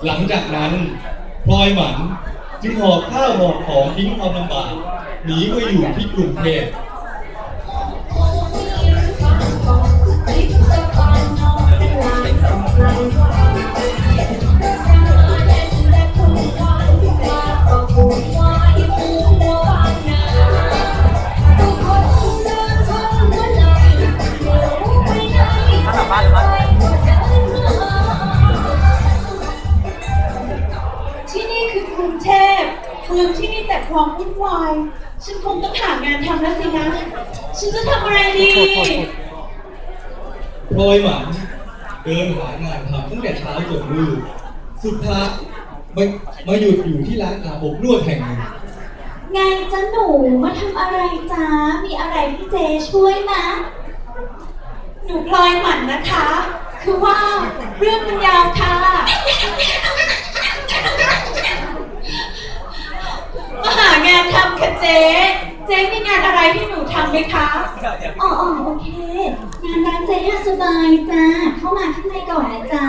หลังจากนั้นพลอยหมันจึงหอบข้าวหอบของทิ้งความลำบากหนีไปอยู่ที่กรุงเทพเมืองที่มีแต่ความวุ่นวายฉันคงต้องหางานทำแล้วสินะฉันจะทำอะไรดีพลอยหมันเดินหางานทำตั้งแต่เช้าจนมืดสุดท้ายมาหยุดอยู่ที่ร้านอาบอบนวดแห่งหนึ่งไงจ๊ะหนูมาทำอะไรจ๊ะมีอะไรที่เจช่วยนะหนูพลอยหมันนะคะคือว่าเรื่องมันยาวค่ะมาหางานทำค่ะเจ๊มีงานอะไรที่หนูทำไหมคะอ๋อโอเคงานร้านเจ๊สบายจ้าเข้ามาข้างในก่อนนะจ๊ะ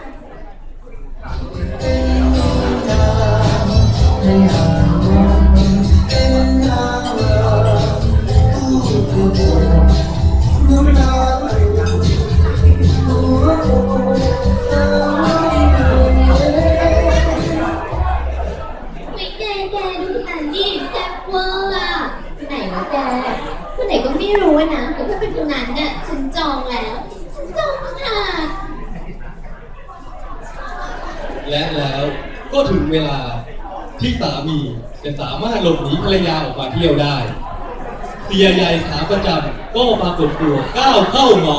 คนไหนก็ไม่รู้นะแต่ถ้าเป็นคนนั้นเนี่ยฉันจองแล้วฉันจองค่ะและแล้วก็ถึงเวลาที่สามีจะสามารถหลบหนีภรรยาออกมาเที่ยวได้เสียใหญ่ขาประจำก็ปรากฏตัวก้าวเข้ามา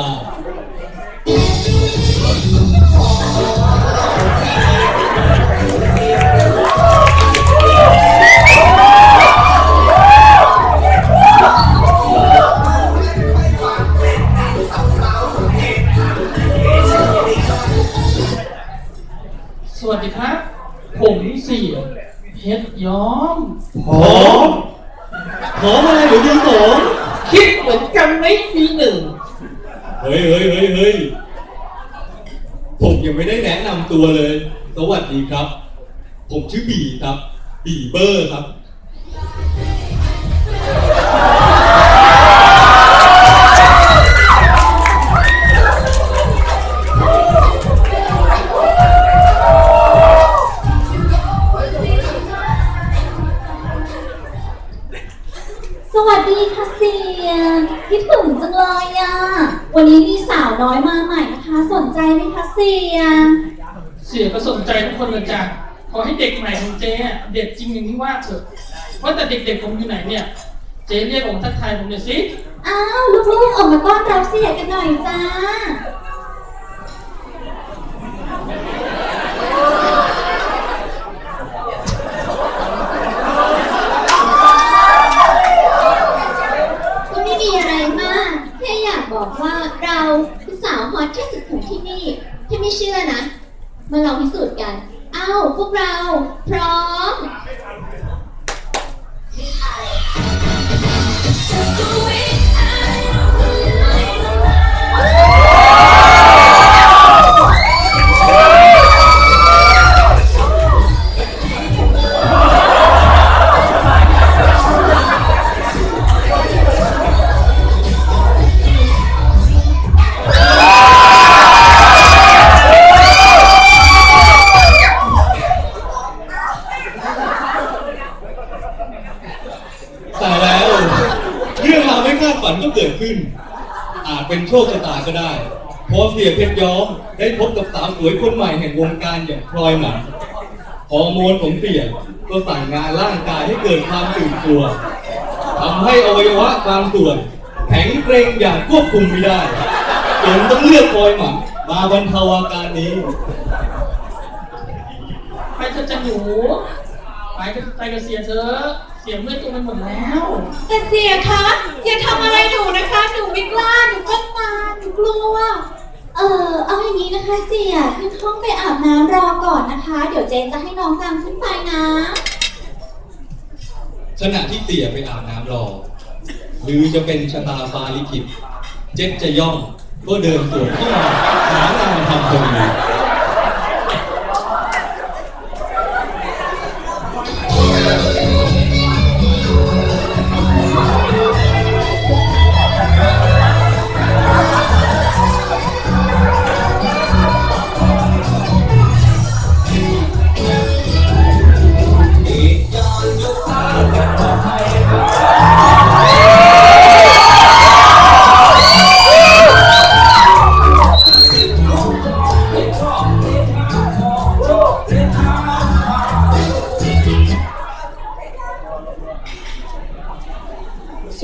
สวัสดีครับผมเสี่ยเพชรย้อมหอมอะไรหรือดีสองคิดเหมือนกันไหมปีหนึ่งเฮ้ยผมยังไม่ได้แนะนำตัวเลยสวัสดีครับผมชื่อบีครับบีเบอร์ครับสวัสดีค่ะเสียคิดถึงจังเลยอ่ะวันนี้มีสาวน้อยมาใหม่นะคะสนใจไหมคะเสียก็สนใจทุกคนเลยจ้ะขอให้เด็กใหม่ของเจ๊เด็กจริงอย่างที่ว่าเถอะว่าแต่เด็กๆผมอยู่ไหนเนี่ยเจ๊เรียกผมทักทายผมหน่อยสิอ้าวลูกๆออกมาต้อนรับเสียกันหน่อยจ้าบอกว่าเราคือสาวฮอตที่สุดของที่นี่ถ้าไม่เชื่อนะมาลองพิสูจน์กันเอ้าพวกเราพร้อมฝันก็เกิดขึ้นอาจเป็นโชคชะตาก็ได้พอเสียเพชรย้อมได้พบกับสาวสวยคนใหม่แห่งวงการอย่างพลอยหมันฮอร์โมนของเสียก็สั่งงานร่างกายให้เกิดความตื่นตัวทำให้อวัยวะบางส่วนแข็งเกร็งอย่างควบคุมไม่ได้จนต้องเลือกพลอยหมันมาบรรเทาอาการนี้ไปเธอจะหนูไปกับเสียเธอเสียเมื่อตัวมันหมดแล้วแต่เสียคะอย่าทำอะไรหนูนะคะหนูไม่กล้าหนูก็มาหนูกลัวเอาอย่างนี้นะคะเสียขึ้นห้องไปอาบน้ำรอก่อนนะคะเดี๋ยวเจนจะให้น้องตามขึ้นไปนะขณะที่เสียไปอาบน้ำรอหรือจะเป็นชะตาฟ้าลิขิตเจนจะย่องก็เดินสวนเข้ามาหางานทำคนนี้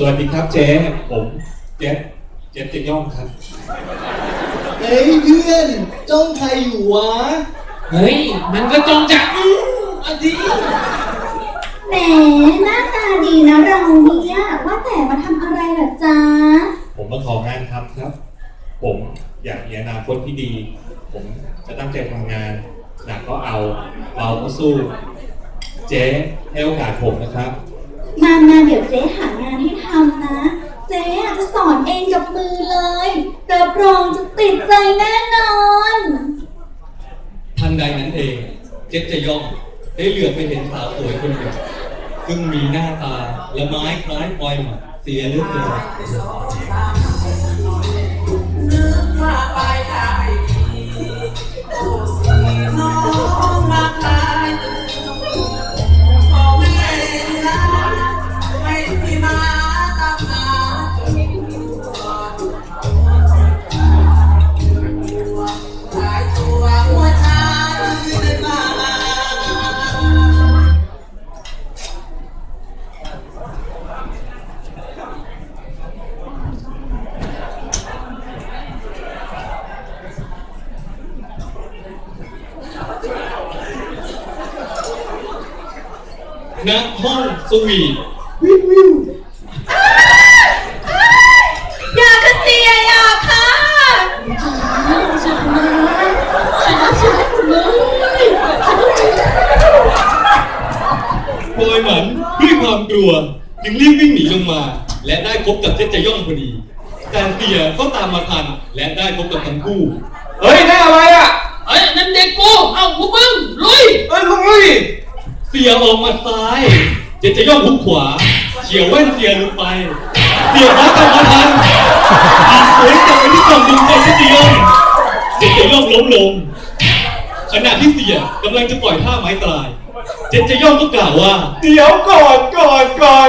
วัสดีครับเจ๊ผมเจ๊จะย่องครับเฮ้ยเพื่อนจ้องใครอยู่วะเฮ้ยมันก็จงจะอันนี้แหมหน้าตาดีนะเราเนี่ยว่าแต่มาทำอะไรล่ะจ๊ะผมมาของานครับครับ ผมอยากมีอนาคตที่ดี ผมจะตั้งใจทำงานหนักก็เอาเราก็สู้เจ๊ให้โอกาสผมนะครับมาเดี๋ยวเจ๊หางานให้ทำนะ เจ๊จะสอนเองกับมือเลยรับรองจะติดใจแน่นอนทันใดนั้นเองเจ๊จะย่องได้เหลือบไปเห็นสาวสวยคนหนึ่งซึ่งมีหน้าตาละไม้คล้ายปลอยหมาเสียเลือดเกิน ณห้องสวีทวิวอย่าค่ะเสียอย่าค่ะปลอยหมันด้วยความกลัวจึงรีบวิ่งหนีลงมา และได้พบกับเจ๊จะย่องพอดี แต่เสียก็ตามมาทันและได้พบกับทั้งคู่เฮ้ยได้อะไรอ่ะเฮ้ยนั่นเด็กกูเอาพวกมึงลุยลุยเสียออกมาซ้ายเจ๊จะย่องหุกขวาเฉียวแว่นเสียลงไปเสียพักกลับมาทันอีกสวยกลับไปที่กล่องดุมใจเจ๊จะย่องล้มลงขณะที่เสียกำลังจะปล่อยท่าไม้ตายเจ๊จะย่องก็กล่าวว่าเดี๋ยวก่อนฉันก็รัก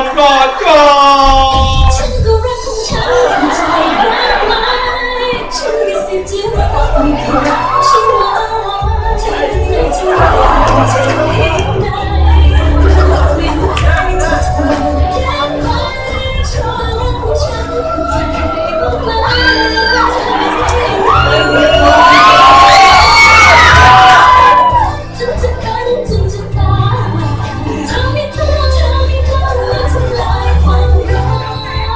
ของฉันใจมากมายฉันมีสิทธิ์ที่รักไม่เคยรักฉันว่าเธอไม่จะรักฉันไม่ได้รักไม่หัวใจเธอแค่ไหนชอบรักของฉันใจมากมายเธอไม่สิทธิ์ที่รักไม่เคยรักฉันจะกันจนจะตายเธอไม่กลัวเธอไม่กลัวและทำลายความรัก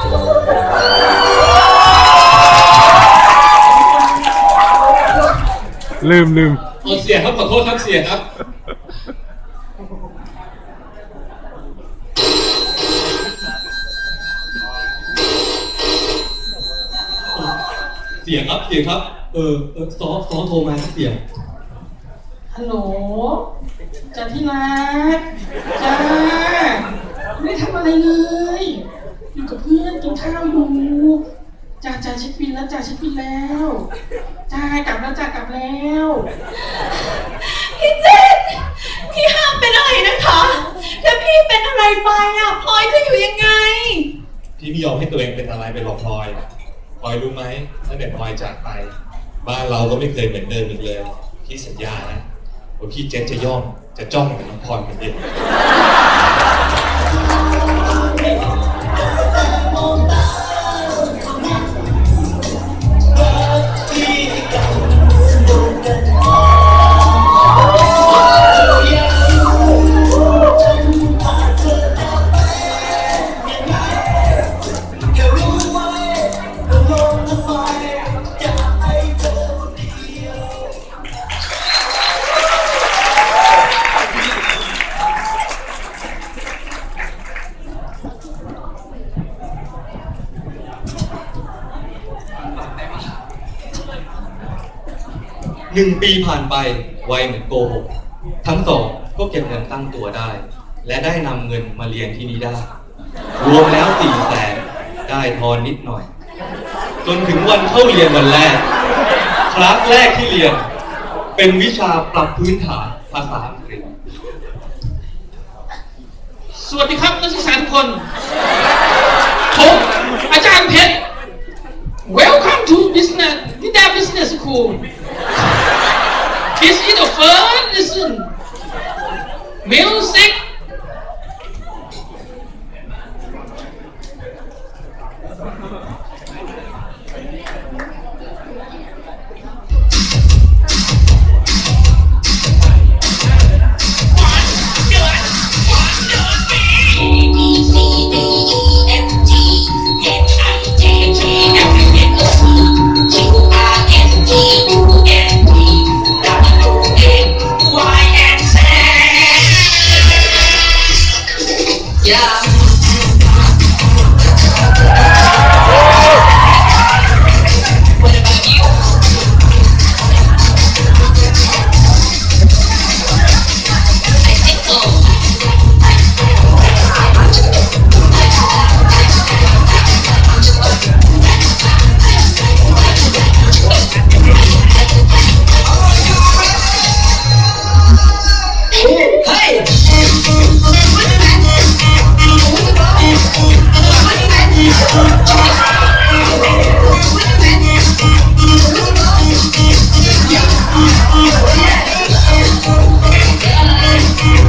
ลืมเสียครับขอโทษครับเสียครับเสียครับซ้อโทรมาครับเสียฮัลโหลจ้าที่รักจ้าไม่ได้ทำอะไรเลยอยู่กับเพื่อนกินข้าวอยู่จ้าเช็คบิลแล้วจ้าเช็คบิลแล้วจ้ากลับแล้วพี่เจนพี่ห้ามเป็นอะไรนะคะถ้าพี่เป็นอะไรไปอ่ะพลอยจะอยู่ยังไงพี่ไม่ยอมให้ตัวเองเป็นอะไรไปหรอกพลอยรู้ไหมตั้งแต่พลอยจากไปบ้านเราก็ไม่เคยเหมือนเดิมอีกเลยพี่สัญญานะว่าพี่เจนจะจ้องเหมือนน้องพลอยเหมือนเดิม 1 ปีผ่านไปไวเหมือนโกหกทั้งสองก็เก็บเงินตั้งตัวได้ และได้นำเงินมาเรียนที่นี่ได้ รวมแล้ว400,000ได้ทอนนิดหน่อย จนถึงวันเข้าเรียนวันแรกคลาสแรกที่เรียนเป็นวิชาปรับพื้นฐานภาษาอังกฤษสวัสดีครับนักศึกษาทุกคนผมอาจารย์เพชร Welcome to Business School. This is the first lesson. Music.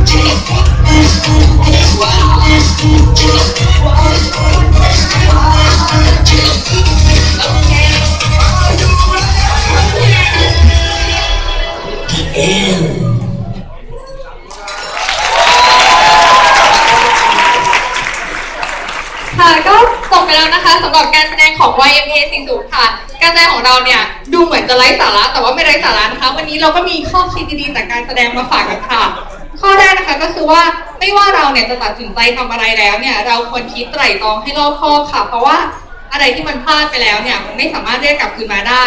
ค่ะก็จบไปแล้วนะคะสำหรับการแสดงของ YMA 40ค่ะการแสดงของเราเนี่ยดูเหมือนจะไร้สาระแต่ว่าไม่ไร้สาระนะคะวันนี้เราก็มีข้อคิดดีๆจากการแสดงมาฝากกันค่ะข้อแรกนะคะก็คือว่าไม่ว่าเราเนี่ยจะตัดสินใจทำอะไรแล้วเนี่ยเราควรคิดไตร่ตรองให้รอบคอบค่ะเพราะว่าอะไรที่มันพลาดไปแล้วเนี่ยมันไม่สามารถเรียกกลับคืนมาได้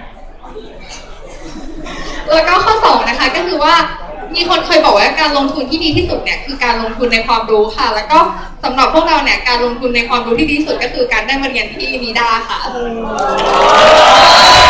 แล้วก็ข้อ2นะคะก็คือว่ามีคนเคยบอกว่าการลงทุนที่ดีที่สุดเนี่ยคือการลงทุนในความรู้ค่ะแล้วก็สำหรับพวกเราเนี่ยการลงทุนในความรู้ที่ดีที่สุดก็คือการได้มาเรียนที่นิด้าค่ะ